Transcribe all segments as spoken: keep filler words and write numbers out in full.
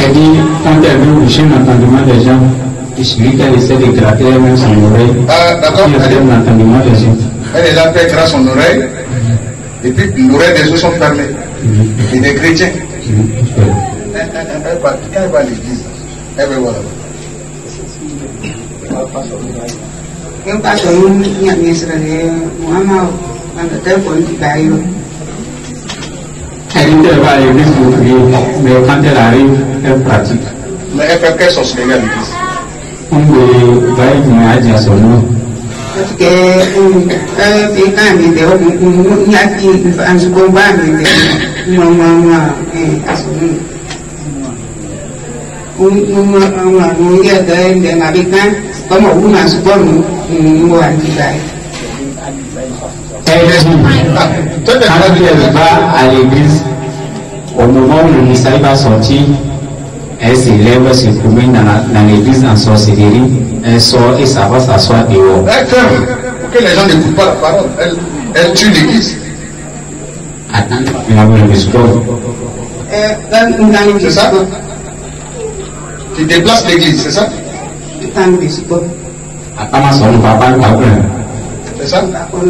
Elle dit, quand elle veut boucher l'entendement des gens, il suffit qu'elle essaie de gratter même son oreille. Ah, d'accord. Elle donne l'entendement des gens. Elle est là, elle gratte son oreille. Et puis l'oreille des autres sont fermées. Et des chrétiens. Elle va à l'église. Elle va voir. Nếu ta thấy nhận nghe sự này muốn mau làm được tới cuốn cái rồi. Elle dit qu'elle va à l'église pour prier, mais quand elle arrive, elle pratique. Mais elle fait quelle sorcellerie à l'église? On veut va y dire son nom. Parce que euh c'est quand même des on il y a qui en se combat mais des moi moi moi eh à son nom. On on on on il y a des des habitants comme on a se bon on va dire. Elle dit, quand elle va à l'église, au moment où le message va sortir, elle s'élève, se promène dans l'église en sorcellerie, elle sort et ça va s'asseoir dehors. Elle ferme pour que les gens n'écoutent pas la parole. Elle, elle tue l'église. Attends, il y a le discours. C'est ça? Tu déplaces l'église, c'est ça? Attends, son papa, il va c'est ça?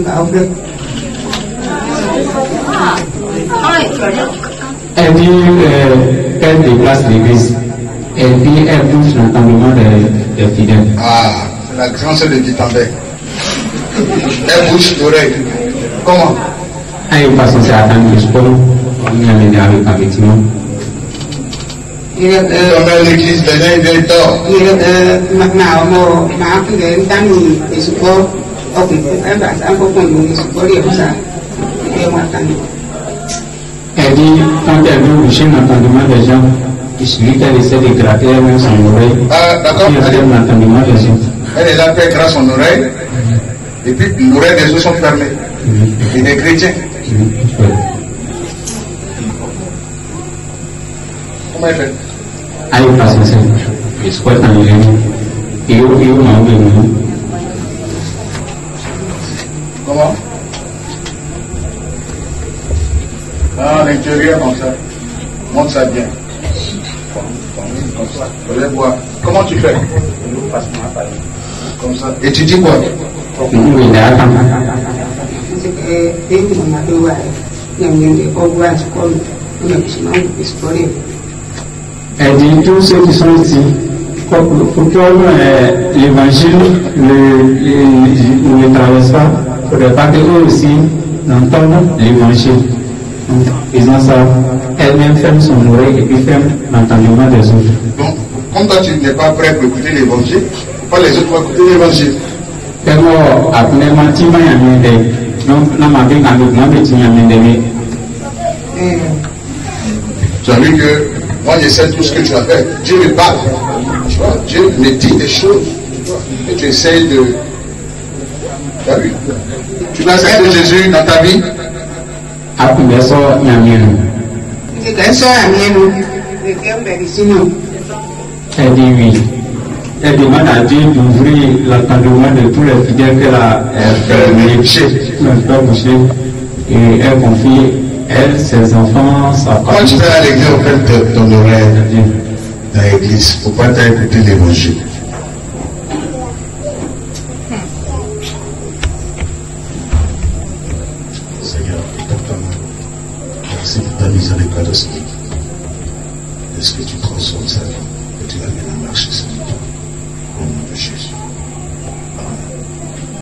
Elle dit euh, qu'elle déplace l'église. Et puis elle bouge l'entendement des, des fidèles. Ah, c'est la grande sœur de Guitambé. Elle bouge l'oreille. Comment? Elle passe aussi à attendre le sport. On y a mené avec un bâtiment. Il est dans l'église, les gens viennent tard. Il est maintenant, on m'a appris de l'année de support. Ok, elle va un peu comme le support et tout ça. Et moi, elle dit, quand elle veut boucher l'entendement des gens, il suffit qu'elle essaie de gratter même son oreille. Ah, d'accord. Elle donne l'entendement des gens. Elle est là, elle gratte son oreille. Et puis l'oreille des autres sont fermées. Et des chrétiens. Comment elle fait? Ah, il passe aussi. Il se croit en lui. Il m'a oublié. Comment? Ah, l'intérieur comme ça. Monte ça bien. Comme ça. Je vais boire. Comment tu fais? Comme ça. Et tu dis quoi? Elle dit tous ceux qui sont ici, pour que l'évangile ne le traverse pas, il ne faudrait pas qu'eux aussi n'entendent l'évangile. Ils ont ça, elle-même ferme son oreille et puis ferme l'entendement des autres. Donc, comme toi tu n'es pas prêt pour écouter l'évangile, pas les autres vont écouter l'évangile. Tellement, après, ma team a yamé, donc, non, ma vie, quand on a dit yamé, tu as vu que moi je sais tout ce que tu as fait. Dieu me parle. Tu vois, Dieu me dit des choses. Et tu essayes de. Tu as vu? Tu vas accepter Jésus dans ta vie? Après, ça, il y a mieux. Elle dit oui. Elle demande à Dieu d'ouvrir l'entendement de tous les fidèles qu'elle a fermés, et elle confie, elle, ses enfants, sa famille. Quand tu vas à l'église, on fait ton oreille dans l'église. Il ne faut pas t'écouter l'évangile. Seigneur, merci pour ta miséricorde, Seigneur. Est-ce que tu transformes sa vie, que tu l'amènes à marcher, Seigneur?